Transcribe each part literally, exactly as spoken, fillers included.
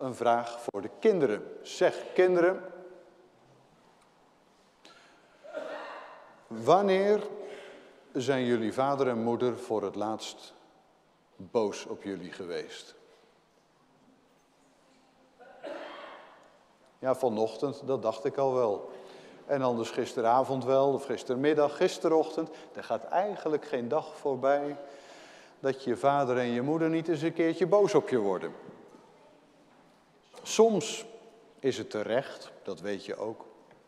een vraag voor de kinderen. Zeg, kinderen, wanneer zijn jullie vader en moeder voor het laatst boos op jullie geweest? Ja, vanochtend, dat dacht ik al wel. En anders gisteravond wel, of gistermiddag, gisterochtend. Er gaat eigenlijk geen dag voorbij dat je vader en je moeder niet eens een keertje boos op je worden. Soms is het terecht, dat weet je ook.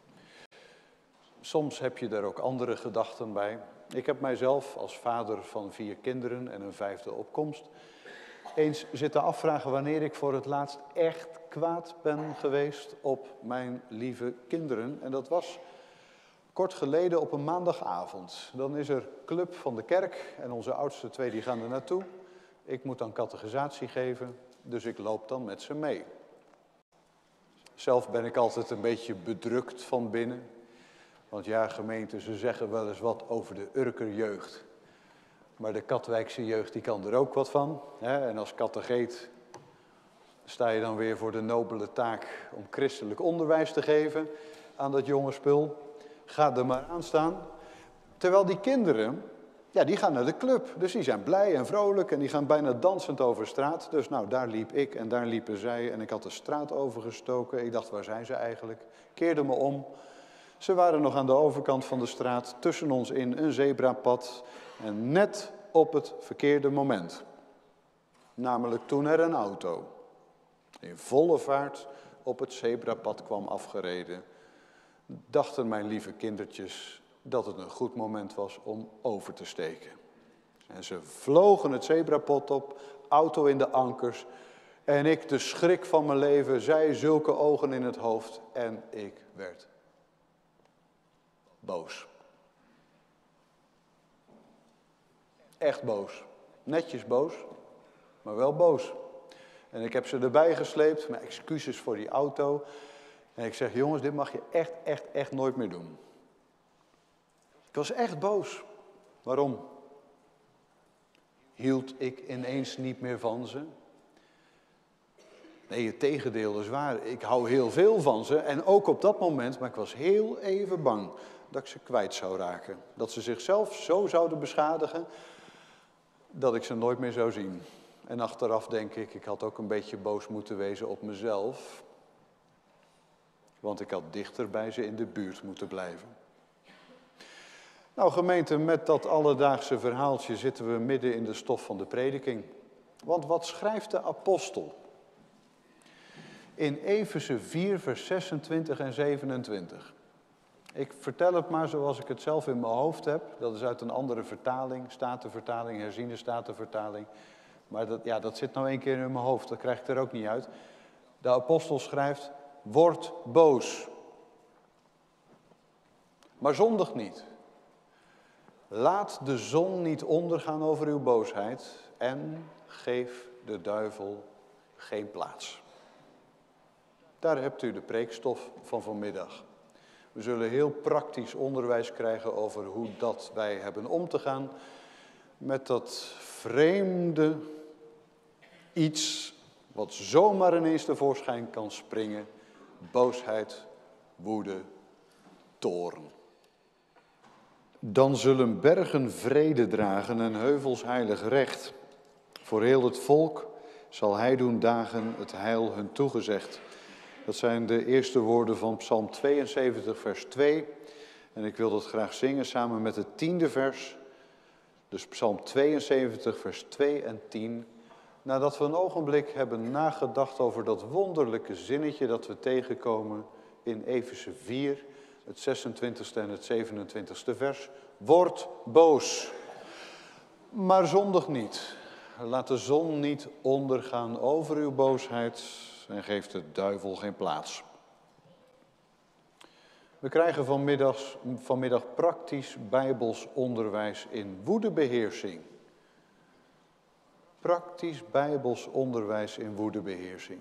Soms heb je daar ook andere gedachten bij. Ik heb mijzelf als vader van vier kinderen en een vijfde opkomst eens zitten afvragen wanneer ik voor het laatst echt kwaad ben geweest op mijn lieve kinderen. En dat was kort geleden op een maandagavond. Dan is er club van de kerk en onze oudste twee die gaan er naartoe. Ik moet dan catechisatie geven, dus ik loop dan met ze mee. Zelf ben ik altijd een beetje bedrukt van binnen. Want ja, gemeente, ze zeggen wel eens wat over de Urker jeugd. Maar de Katwijkse jeugd, die kan er ook wat van. Hè? En als catecheet sta je dan weer voor de nobele taak om christelijk onderwijs te geven aan dat jonge spul. Ga er maar aan staan. Terwijl die kinderen, ja, die gaan naar de club. Dus die zijn blij en vrolijk en die gaan bijna dansend over straat. Dus nou, daar liep ik en daar liepen zij en ik had de straat overgestoken. Ik dacht, waar zijn ze eigenlijk? Keerde me om. Ze waren nog aan de overkant van de straat, tussen ons in een zebrapad. En net op het verkeerde moment. Namelijk toen er een auto in volle vaart op het zebrapad kwam afgereden. Dachten mijn lieve kindertjes dat het een goed moment was om over te steken. En ze vlogen het zebrapad op, auto in de ankers. En ik, de schrik van mijn leven, zij zulke ogen in het hoofd. En ik werd boos. Echt boos. Netjes boos, maar wel boos. En ik heb ze erbij gesleept, mijn excuses voor die auto. En ik zeg, jongens, dit mag je echt, echt, echt nooit meer doen. Ik was echt boos. Waarom? Hield ik ineens niet meer van ze? Nee, het tegendeel is waar. Ik hou heel veel van ze. En ook op dat moment, maar ik was heel even bang dat ik ze kwijt zou raken. Dat ze zichzelf zo zouden beschadigen dat ik ze nooit meer zou zien. En achteraf denk ik, ik had ook een beetje boos moeten wezen op mezelf. Want ik had dichter bij ze in de buurt moeten blijven. Nou gemeente, met dat alledaagse verhaaltje zitten we midden in de stof van de prediking. Want wat schrijft de apostel? In Efeze vier, vers zesentwintig en zevenentwintig. Ik vertel het maar zoals ik het zelf in mijn hoofd heb. Dat is uit een andere vertaling, Statenvertaling, herziene Statenvertaling. Maar dat, ja, dat zit nou één keer in mijn hoofd, dat krijg ik er ook niet uit. De apostel schrijft, word boos. Maar zondig niet. Laat de zon niet ondergaan over uw boosheid en geef de duivel geen plaats. Daar hebt u de preekstof van vanmiddag. We zullen heel praktisch onderwijs krijgen over hoe dat wij hebben om te gaan met dat vreemde iets wat zomaar ineens tevoorschijn kan springen. Boosheid, woede, toorn. Dan zullen bergen vrede dragen en heuvels heilig recht. Voor heel het volk zal hij doen dagen het heil hun toegezegd. Dat zijn de eerste woorden van Psalm tweeënzeventig, vers twee. En ik wil dat graag zingen samen met het tiende vers. Dus Psalm tweeënzeventig, vers twee en tien. Nadat we een ogenblik hebben nagedacht over dat wonderlijke zinnetje dat we tegenkomen in Efeze vier, het zesentwintigste en het zevenentwintigste vers. Word boos, maar zondig niet. Laat de zon niet ondergaan over uw boosheid en geef de duivel geen plaats. We krijgen vanmiddag, vanmiddag praktisch Bijbels onderwijs in woedebeheersing. Praktisch Bijbels onderwijs in woedebeheersing.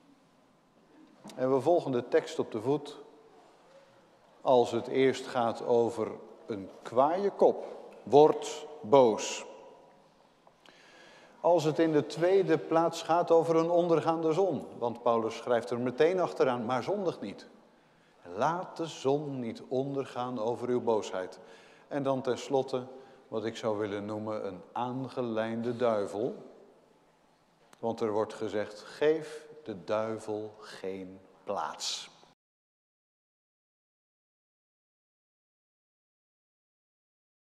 En we volgen de tekst op de voet als het eerst gaat over een kwaaie kop. Word boos. Als het in de tweede plaats gaat over een ondergaande zon. Want Paulus schrijft er meteen achteraan, maar zondig niet. Laat de zon niet ondergaan over uw boosheid. En dan tenslotte wat ik zou willen noemen een aangelijnde duivel. Want er wordt gezegd, geef de duivel geen plaats.